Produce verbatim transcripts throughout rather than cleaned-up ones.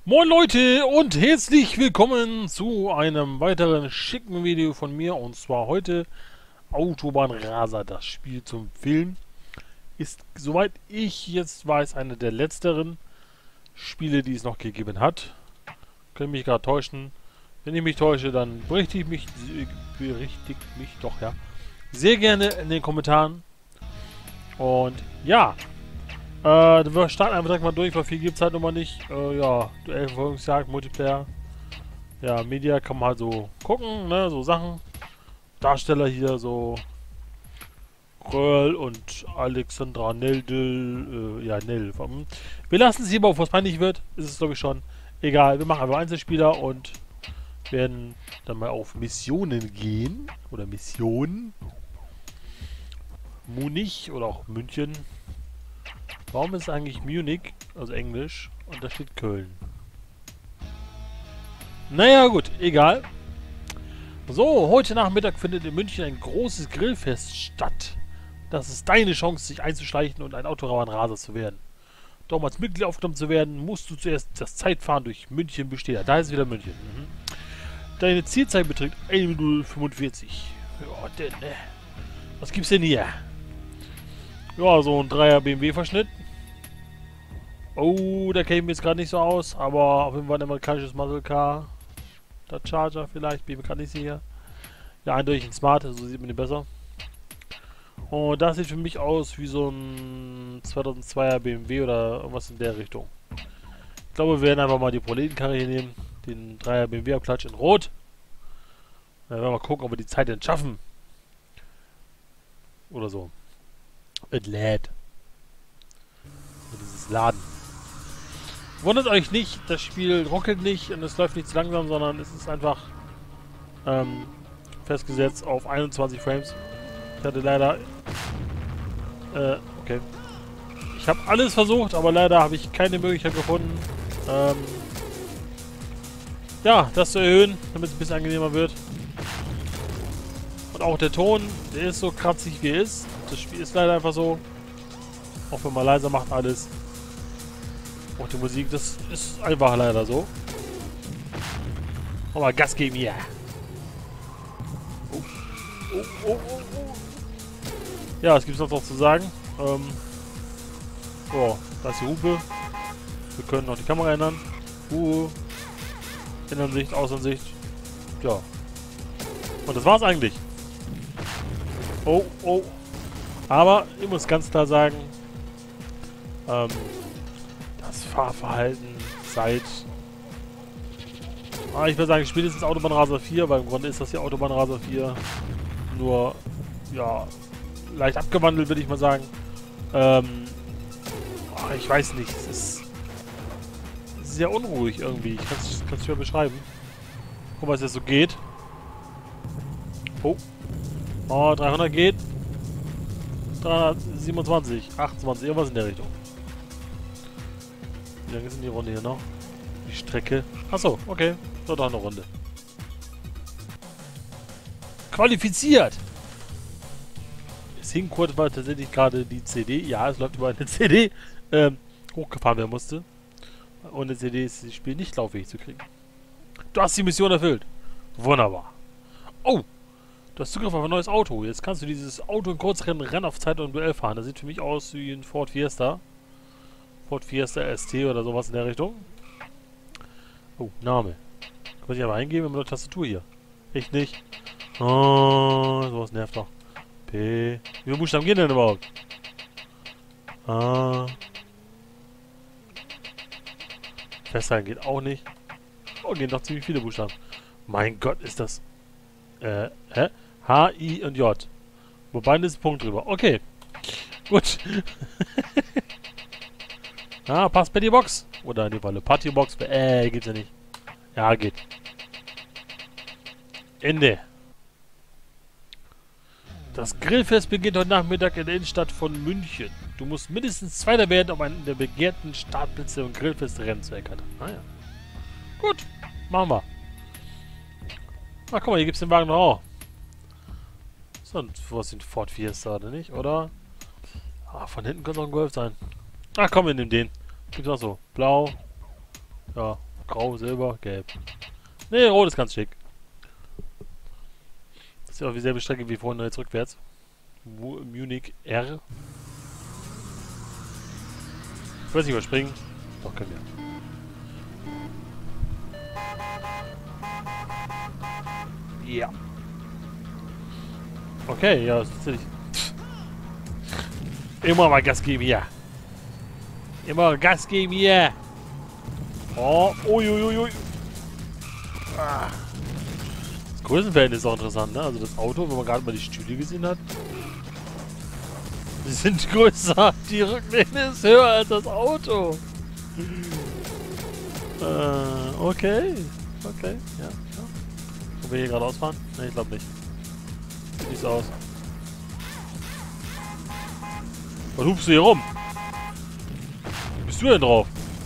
Moin Leute und herzlich willkommen zu einem weiteren schicken Video von mir, und zwar heute Autobahnraser, das Spiel zum Film. Ist, soweit ich jetzt weiß, eine der letzteren Spiele, die es noch gegeben hat. Können mich gerade täuschen. Wenn ich mich täusche, dann berichtige ich mich, berichtigt mich doch, ja, sehr gerne in den Kommentaren. Und ja, Äh, wir starten einfach direkt mal durch, weil viel gibt es halt nochmal nicht. Äh, ja, Duellverfolgungsjagd, Multiplayer. Ja, Media kann man halt so gucken, ne, so Sachen. Darsteller hier, so Röhrl und Alexandra Neldl, äh, ja, Nell. Hm. Wir lassen es hier, bevor es peinlich wird, ist es glaube ich schon. Egal, wir machen einfach Einzelspieler und werden dann mal auf Missionen gehen. Oder Missionen. Munich oder auch München. Warum ist es eigentlich Munich, also Englisch, und da steht Köln? Naja, gut, egal. So, heute Nachmittag findet in München ein großes Grillfest statt. Das ist deine Chance, sich einzuschleichen und ein Autobahnraser zu werden. Doch um als Mitglied aufgenommen zu werden, musst du zuerst das Zeitfahren durch München bestehen. Da ist wieder München. Mhm. Deine Zielzeit beträgt eine Minute fünfundvierzig. Ja, denn, ne? Was gibt's denn hier? Ja, so ein Dreier B M W-Verschnitt. Oh, da kenne ich mich jetzt gerade nicht so aus, aber auf jeden Fall ein amerikanisches Muscle Car. Der Charger vielleicht, bin ich mir gerade nicht sicher. Ja, eindeutig ein Smart, so sieht man den besser. Und das sieht für mich aus wie so ein zweitausendzweier B M W oder irgendwas in der Richtung. Ich glaube, wir werden einfach mal die Proletenkarre hier nehmen, den Dreier B M W-Abklatsch in Rot. Dann werden wir mal gucken, ob wir die Zeit denn schaffen. Oder so. Mit lädt. Mit dieses Laden. Wundert euch nicht, das Spiel ruckelt nicht und es läuft nicht zu langsam, sondern es ist einfach ähm, festgesetzt auf einundzwanzig Frames. Ich hatte leider... Äh, okay. Ich habe alles versucht, aber leider habe ich keine Möglichkeit gefunden, ähm, ja, das zu erhöhen, damit es ein bisschen angenehmer wird. Und auch der Ton, der ist so kratzig wie er ist. Das Spiel ist leider einfach so. Auch wenn man leiser macht alles. Auch die Musik, das ist einfach leider so. Aber Gas geben hier. Oh. Oh, oh, oh, oh. Ja, was gibt es noch zu sagen? Ähm, so, da ist die Hupe. Wir können noch die Kamera ändern. Uh, Innensicht, Außensicht. Ja. Und das war's eigentlich. Oh, oh. Aber ich muss ganz klar sagen, ähm, das Fahrverhalten seit, ah, ich würde sagen, spätestens Autobahnraser vier, weil im Grunde ist das hier Autobahnraser vier, nur, ja, leicht abgewandelt, würde ich mal sagen. Ähm, oh, ich weiß nicht, es ist sehr unruhig irgendwie, ich kann es schwer beschreiben. Guck mal, was jetzt so geht. Oh, oh, dreihundert geht. dreihundertsiebenundzwanzig, achtundzwanzig, irgendwas in der Richtung. Wie lange ist denn die Runde hier noch? Die Strecke. Achso, okay. Nur noch eine Runde. Qualifiziert! Es hing kurz, weil tatsächlich gerade die C D, ja, es läuft über eine C D, ähm, hochgefahren werden musste. Ohne C D ist das Spiel nicht lauffähig zu kriegen. Du hast die Mission erfüllt. Wunderbar. Oh! Du hast Zugriff auf ein neues Auto. Jetzt kannst du dieses Auto in Kurzrennen, Rennen auf Zeit und Duell fahren. Das sieht für mich aus wie ein Ford Fiesta. Ford Fiesta S T oder sowas in der Richtung. Oh, Name. Kann man sich aber eingeben mit der Tastatur hier. Echt nicht. Oh, sowas nervt doch. P. Wie viele Buchstaben gehen denn überhaupt? A. Festhalten geht auch nicht. Oh, gehen doch ziemlich viele Buchstaben. Mein Gott, ist das... Äh, hä? H, I und J. Wobei ist ein Punkt drüber. Okay. Gut. Ah, passt bei die Box. Oder in dem Fall eine Partybox. Äh, geht's ja nicht. Ja, geht. Ende. Das Grillfest beginnt heute Nachmittag in der Innenstadt von München. Du musst mindestens Zweiter werden, um einen der begehrten Startplätze und Grillfestrennen zu erkennen. Ah ja. Gut, machen wir. Ach, guck mal, hier gibt's den Wagen noch auch. So, ein, was sind Ford Fiesta, oder nicht? Oder? Ah, von hinten könnte auch ein Golf sein. Ach komm, wir nehmen den. Gibt's auch so. Blau. Ja, grau, silber, gelb. Ne, rot ist ganz schick. Das ist ja auch dieselbe Strecke wie vorhin, jetzt rückwärts. Mu- Munich R. Ich weiß nicht, überspringen. Doch, können wir. Ja. Okay, ja, das ist natürlich. Immer mal Gas geben hier. Immer Gas geben hier. Oh, uiuiui. Ah. Das Größenverhältnis ist auch interessant, ne? Also das Auto, wenn man gerade mal die Stühle gesehen hat. Die sind größer. Die Rücklehne ist höher als das Auto. Äh, okay. Okay, ja. ja. Können wir hier gerade ausfahren? Ne, ich glaube nicht. Sieht nicht so aus. Was hupst du hier rum? Wie bist du denn drauf?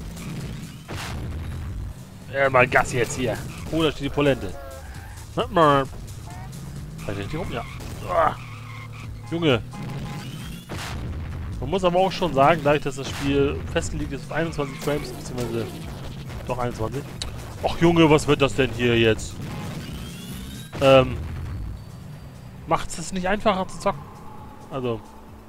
Ja, mal Gas jetzt hier. Oh, da steht die Polente. Kann ich richtig rum? Ja. Ah. Junge. Man muss aber auch schon sagen, dadurch, dass das Spiel festgelegt ist auf einundzwanzig Frames, beziehungsweise doch einundzwanzig. Ach Junge, was wird das denn hier jetzt? Ähm. Macht es nicht einfacher zu zocken? Also.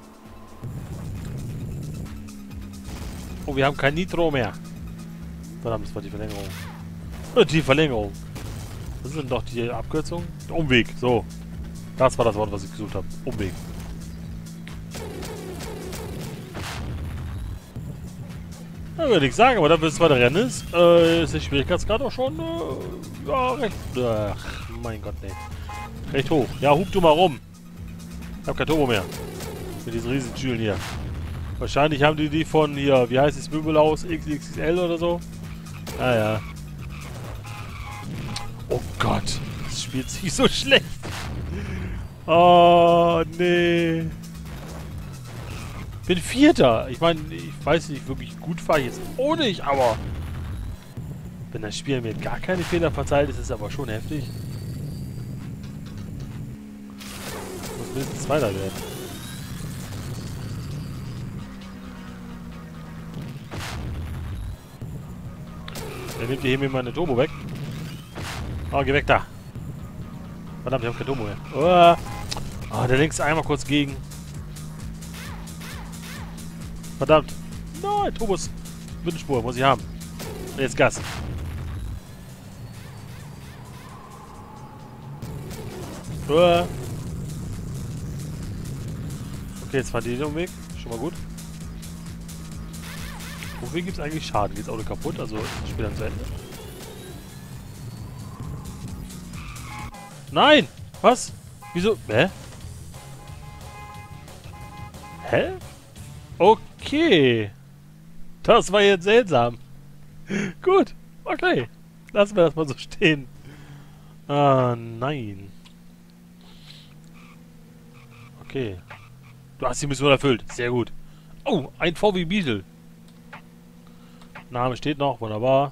Oh, wir haben kein Nitro mehr. Verdammt, das war die Verlängerung. Die Verlängerung. Was ist denn doch die Abkürzung? Umweg, so. Das war das Wort, was ich gesucht habe. Umweg. Ja, würde ich nichts sagen, aber dafür, dass es zweiter Rennen ist, äh, ist der Schwierigkeitsgrad auch schon, äh, ja, recht, ach, mein Gott, nee. Recht hoch. Ja, hub du mal rum. Ich hab kein Turbo mehr. Mit diesen riesigen Stühlen hier. Wahrscheinlich haben die die von hier, wie heißt das Möbelhaus? X X X L oder so? Ah ja. Oh Gott, das spielt sich so schlecht. Oh, nee. Bin Vierter. Ich meine, ich weiß nicht, wirklich gut fahre ich jetzt auch nicht, aber wenn das Spiel mir gar keine Fehler verzeiht, ist es aber schon heftig. Muss mindestens Zweiter werden. Der nimmt hier mir meine Turbo weg. Oh, geh weg da. Verdammt, ich hab kein Turbo mehr. Oh, oh, der links einmal kurz gegen. Verdammt. Nein, Turbos. Mittelspur, muss ich haben. Und jetzt Gas. Oh. Okay, jetzt fahren die den Umweg. Schon mal gut. Wofür gibt es eigentlich Schaden? Geht das Auto kaputt? Also ist das Spiel dann zu Ende? Nein! Was? Wieso? Hä? Hä? Okay. Das war jetzt seltsam. Gut. Okay. Lassen wir das mal so stehen. Ah, nein. Okay. Du hast die Mission erfüllt. Sehr gut. Oh, ein V W Beetle. Name steht noch. Wunderbar.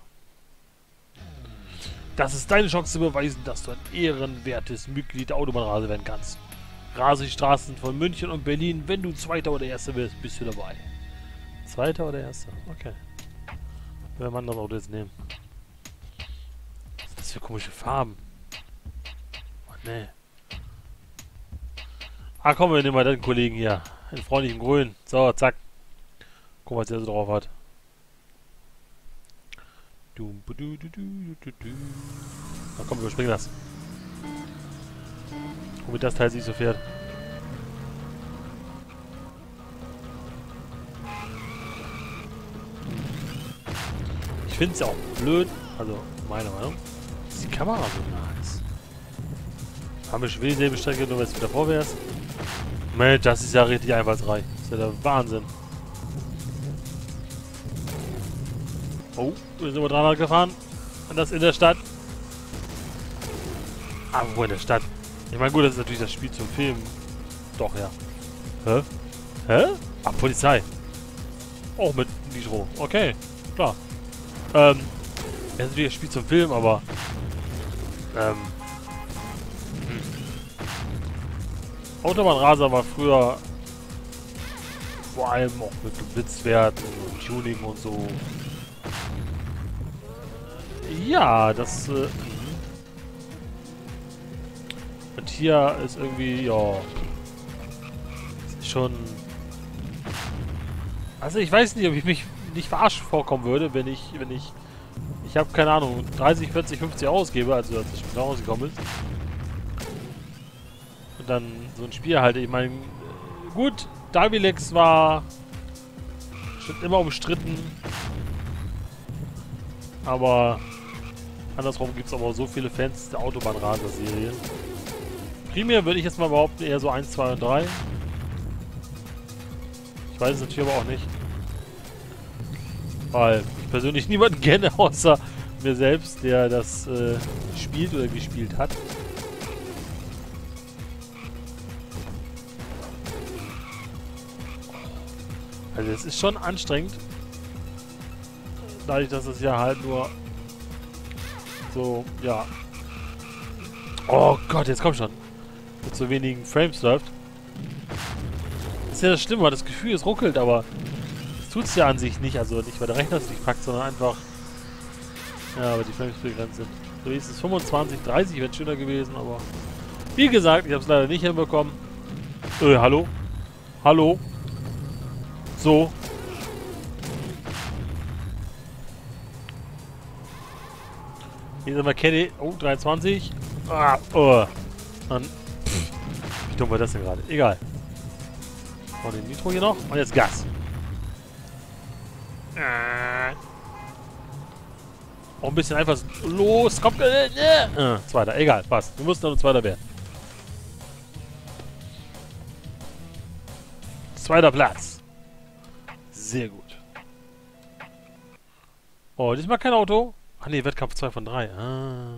Das ist deine Chance zu beweisen, dass du ein ehrenwertes Mitglied der Autobahnrase werden kannst. Rase die Straßen von München und Berlin. Wenn du Zweiter oder Erster wirst, bist du dabei. Zweiter oder Erster? Okay. Wer man das Auto jetzt nehmen? Was ist das für komische Farben? Oh, nee. Ah, komm, wir nehmen mal den Kollegen hier. In freundlichem Grün. So, zack. Guck mal, was der so drauf hat. Na komm, überspringen das. Womit das Teil sich so fährt. Ich finde es ja auch blöd, also meine Meinung, dass die Kamera so nah ist. Haben wir schon wieder dieselbe Strecke, nur wenn es wieder vorwärts. Mensch, das ist ja richtig einfallsreich. Das ist ja der Wahnsinn. Oh, wir sind über dreihundert gefahren. Und das in der Stadt. Ah, wo in der Stadt? Ich meine, gut, das ist natürlich das Spiel zum Film. Doch, ja. Hä? Hä? Ah, Polizei. Auch mit Nitro. Okay, klar. Ähm, das ist natürlich das Spiel zum Film, aber... Ähm... Hm. Autobahnraser war früher... Vor allem auch mit Gewitzwerten und Tuning und so... Ja, das... Äh, und hier ist irgendwie, ja... Schon... Also ich weiß nicht, ob ich mich nicht verarscht vorkommen würde, wenn ich... wenn ich... Ich habe keine Ahnung, dreißig, vierzig, fünfzig ausgebe, also als das Spiel rausgekommen ist. Und dann so ein Spiel halt, ich meine... Gut, Davilex war... schon immer umstritten. Aber... Andersrum gibt es aber so viele Fans der Autobahnraser-Serie. Primär würde ich jetzt mal behaupten, eher so eins, zwei und drei. Ich weiß es natürlich aber auch nicht. Weil ich persönlich niemanden kenne, außer mir selbst, der das äh, spielt oder gespielt hat. Also es ist schon anstrengend. Dadurch, dass es ja halt nur so, ja. Oh Gott, jetzt komm schon. Mit so wenigen Frames läuft. Das ist ja das Schlimme, das Gefühl, es ruckelt, aber es tut es ja an sich nicht. Also nicht, weil der Rechner es nicht packt, sondern einfach, ja, weil die Frames begrenzt sind. So ist es fünfundzwanzig, dreißig wäre schöner gewesen, aber wie gesagt, ich habe es leider nicht hinbekommen. Äh, hallo? Hallo? So. Hier sind wir Caddy. Oh, dreiundzwanzig. Ah, oh. Dann, pff, wie dumm war das denn gerade? Egal. Oh, den Nitro hier noch. Und jetzt Gas. Äh. Auch ein bisschen einfach. Los, kommt. Äh, äh. Zweiter, egal, passt. Wir mussten nur Zweiter werden. Zweiter Platz. Sehr gut. Oh, diesmal kein Auto. Ach nee, Wettkampf zwei von drei. Ah.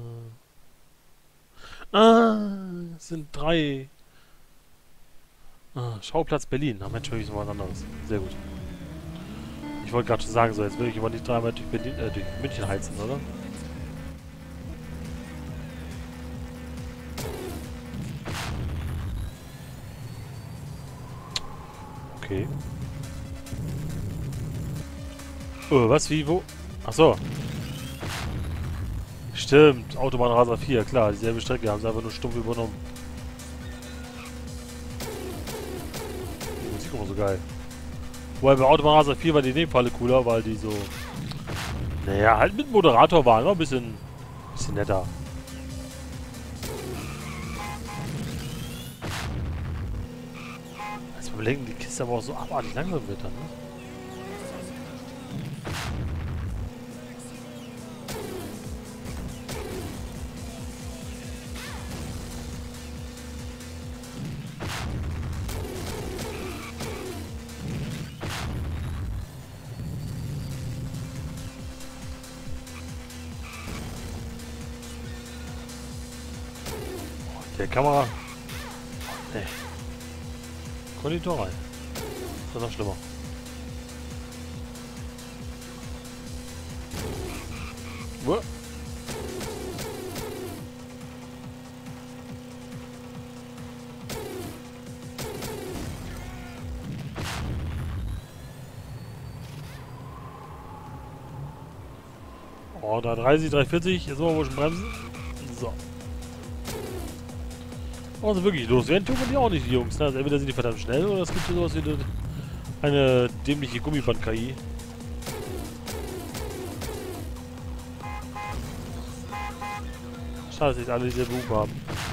Ah, es sind drei. Ah, Schauplatz Berlin. Na Mensch, wirklich so was anderes. Sehr gut. Ich wollte gerade schon sagen, so, jetzt will ich aber nicht dreimal durch, Berlin, äh, durch München heizen, oder? Okay. Oh, was, wie, wo? Achso. Stimmt, Autobahnraser vier, klar, dieselbe Strecke, haben sie einfach nur stumpf übernommen. Die Musik immer so geil. Wobei bei Autobahnraser vier war die Nebenfalle cooler, weil die so... Naja, halt mit Moderator waren, war ein bisschen, bisschen netter. Als wir überlegen, die Kiste aber auch so abartig langsam wird dann, ne? Der Kamera... Nee. Konditor rein. Das ist noch schlimmer. Uah. Oh, da dreißig, dreihundertvierzig. Jetzt wollen wir wohl schon bremsen. So. Also wirklich los. Werden tun wir die auch nicht, die Jungs. Ne? Also entweder sind die verdammt schnell oder es gibt hier sowas wie eine dämliche Gummiband-K I. Schade, dass nicht alle dieselbe Hupe haben.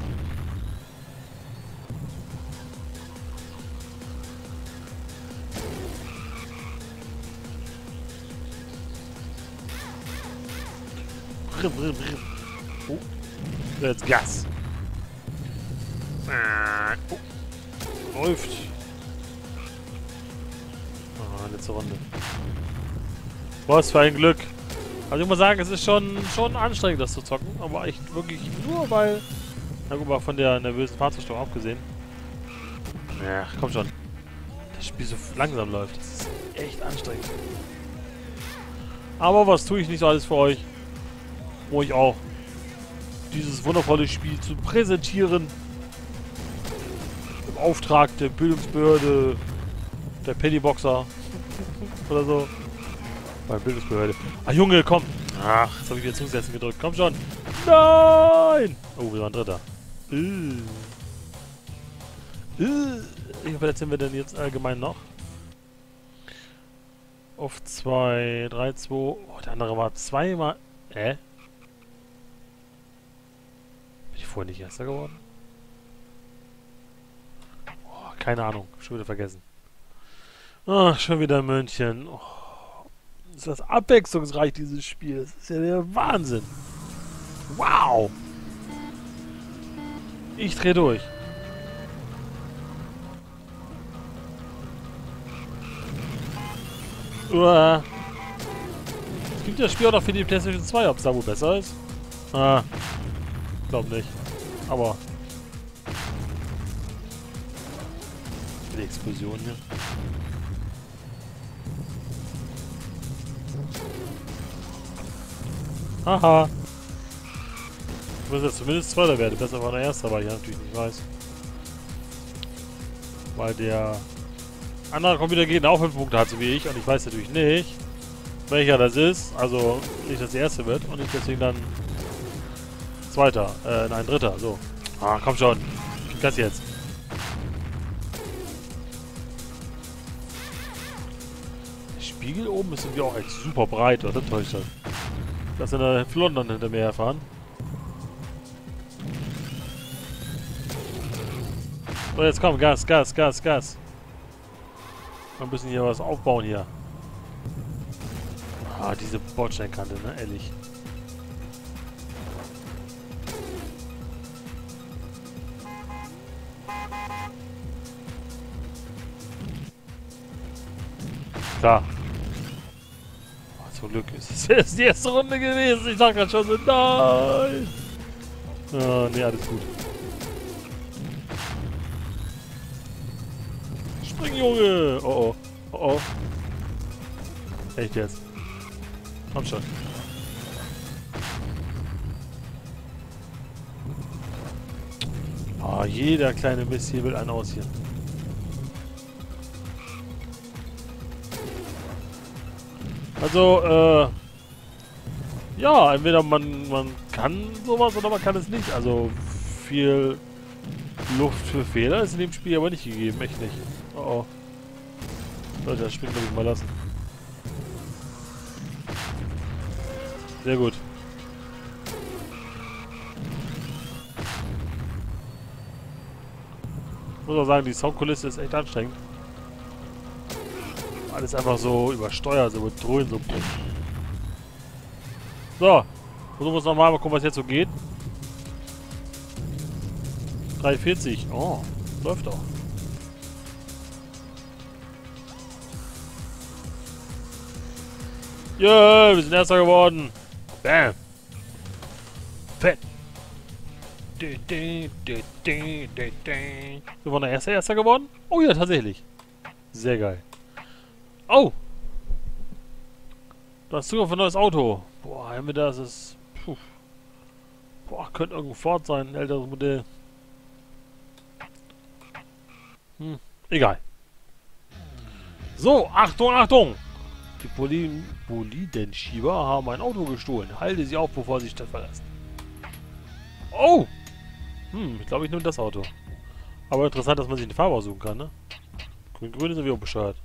Brr, brr, brr. Oh. Jetzt Gas. Oh. Läuft. Ah, letzte Runde. Was für ein Glück. Also ich muss sagen, es ist schon, schon anstrengend, das zu zocken. Aber echt wirklich nur weil... Na gut, mal von der nervösen Fahrzeugsteuerung abgesehen. Ja, komm schon. Das Spiel so langsam läuft. Das ist echt anstrengend. Aber was tue ich nicht so alles für euch? Wo ich auch dieses wundervolle Spiel zu präsentieren. Im Auftrag der Bildungsbehörde, der Pennyboxer oder so. Bei Bildungsbehörde. Ah Junge, komm! Ach, jetzt habe ich wieder zurücksetzen gedrückt. Komm schon. Nein! Oh, wir waren Dritter. Uh. Uh. Wie viel sind wir denn jetzt allgemein noch? Auf zwei, drei, zwei. Oh, der andere war zweimal. Hä? Bin ich vorher nicht Erster geworden? Oh, keine Ahnung. Schon wieder vergessen. Ach, schon wieder München. Oh. Ist das abwechslungsreich, dieses Spiel. Das ist ja der Wahnsinn. Wow. Ich drehe durch. Uah. Es gibt ja das Spiel auch noch für die PlayStation zwei, ob es da wohl besser ist. Ah. Glaub nicht. Aber. Die Explosion hier. Haha. Ich muss jetzt zumindest Zweiter werden. Besser war der Erste, aber ich natürlich nicht weiß. Weil der andere Computer geht auch fünf Punkte hat, so wie ich. Und ich weiß natürlich nicht, welcher das ist. Also nicht, dass der Erste wird. Und ich deswegen dann Zweiter. Äh, nein, Dritter. So. Ah, komm schon. Gib das jetzt. Der Spiegel oben ist irgendwie auch echt super breit. Oder täuscht das? Dass in der London hinter mir herfahren. So, jetzt komm, Gas, Gas, Gas, Gas. Wir müssen hier was aufbauen hier. Ah, diese Bordsteinkante, ne? Ehrlich. Klar. Oh, zum Glück ist es jetzt die erste Runde gewesen. Ich sag grad schon so, nein. Ah, nee, alles gut. Spring, Junge! Oh oh. Oh oh. Echt jetzt? Komm schon. Ah, jeder kleine Mist hier will einen aus hier. Also, äh... ja, entweder man, man kann sowas oder man kann es nicht. Also, viel Luft für Fehler ist in dem Spiel aber nicht gegeben. Echt nicht. Oh oh. Leute, das Spiel will ich mal lassen. Sehr gut. Ich muss auch sagen, die Soundkulisse ist echt anstrengend. Alles einfach so übersteuert, so mit Dröhnen, so. So. Versuchen wir es nochmal, mal gucken, was jetzt so geht. drei vierzig. Oh, läuft auch. Yeah, wir sind Erster geworden. Bam. Fett. Wir waren der erste Erster geworden? Oh ja, tatsächlich. Sehr geil. Oh! Du hast Zugriff auf ein neues Auto. Boah, haben wir das? Ist. Puh. Boah, könnte irgendwo Ford sein, ein älteres Modell. Hm, egal. So, Achtung, Achtung! Die Poli Bolidenschieber haben ein Auto gestohlen. Halte sie auf, bevor sie die Stadt verlassen. Oh! Hm, ich glaube, ich nehme das Auto. Aber interessant, dass man sich eine Farbe aussuchen kann, ne? Grün-Grün ist irgendwie auch bescheuert.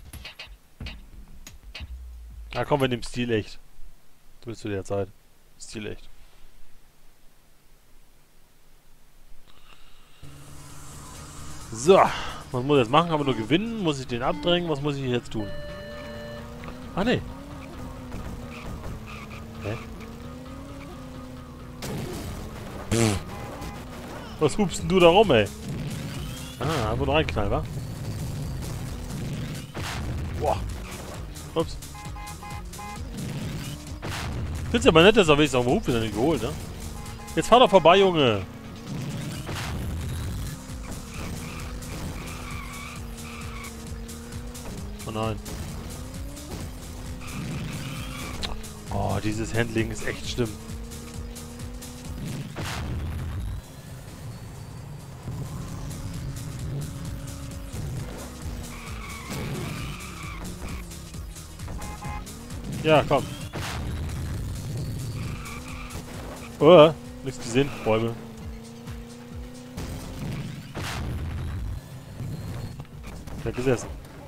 Na komm, wir nehmen Stil echt. Zumindest zu der Zeit. Stil echt. So. Was muss ich jetzt machen? Aber nur gewinnen? Muss ich den abdrängen? Was muss ich jetzt tun? Ah, ne. Hä? Pff. Was hupst denn du da rum, ey? Ah, einfach nur reinknallen, wa? Boah. Ups. Find's ja mal nett, dass er wenigstens auf dem Hub wieder nicht geholt, ne? Jetzt fahr doch vorbei, Junge! Oh nein. Oh, dieses Handling ist echt schlimm. Ja, komm. Oh, nichts gesehen. Bäume. Ich hab gesessen.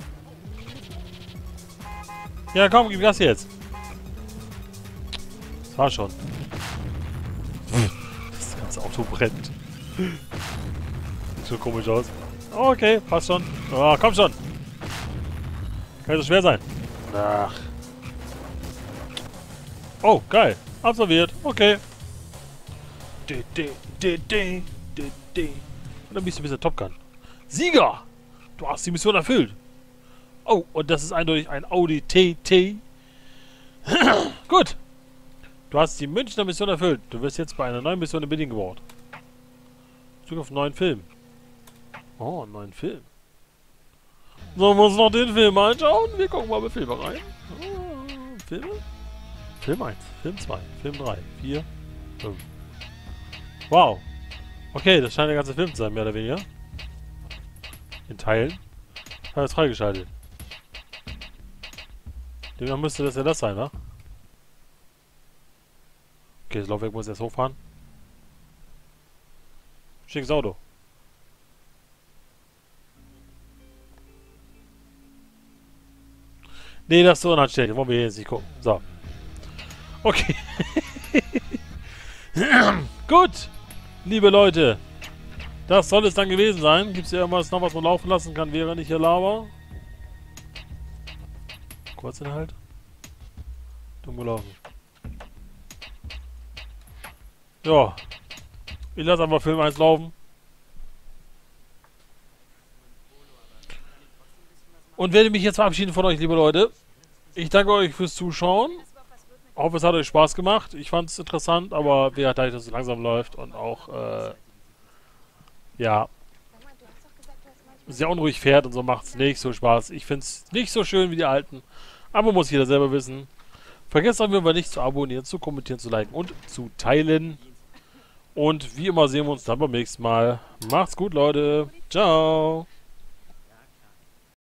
Ja, komm, gib Gas jetzt. Das war schon. Das ganze Auto brennt. Sieht schon komisch aus. Okay, passt schon. Oh, komm schon. Kann so schwer sein. Ach. Oh, geil. Absolviert. Okay. Und dann bist du ein bisschen Top Gun. Sieger! Du hast die Mission erfüllt. Oh, und das ist eindeutig ein Audi T T. Gut. Du hast die Münchner Mission erfüllt. Du wirst jetzt bei einer neuen Mission in Berlin gebaut. Zug auf einen neuen Film. Oh, einen neuen Film. Sollen wir uns noch den Film anschauen? Wir gucken mal bei Filme rein. Oh, Filme? Film eins, Film zwei, Film drei, vier, fünf. Wow. Okay, das scheint der ganze Film zu sein, mehr oder weniger. In Teilen. Habe jetzt freigeschaltet. Demnach müsste das ja das sein, ne? Okay, das Laufwerk muss erst hochfahren. Schickes Auto. Nee, das ist so unanständig. Wollen wir hier jetzt nicht gucken. So. Okay. Gut. Liebe Leute. Das soll es dann gewesen sein. Gibt es hier irgendwas noch, was man laufen lassen kann, während ich hier laber? Kurzinhalt. Dumm gelaufen. Ja. Ich lasse einfach Film eins laufen. Und werde mich jetzt verabschieden von euch, liebe Leute. Ich danke euch fürs Zuschauen. Hoffe, es hat euch Spaß gemacht. Ich fand es interessant, aber wie gesagt, dass es so langsam läuft und auch, äh, ja, sehr unruhig fährt und so macht es nicht so Spaß. Ich finde es nicht so schön wie die alten, aber muss jeder selber wissen. Vergesst auf jeden Fall nicht zu abonnieren, zu kommentieren, zu liken und zu teilen. Und wie immer sehen wir uns dann beim nächsten Mal. Macht's gut, Leute. Ciao.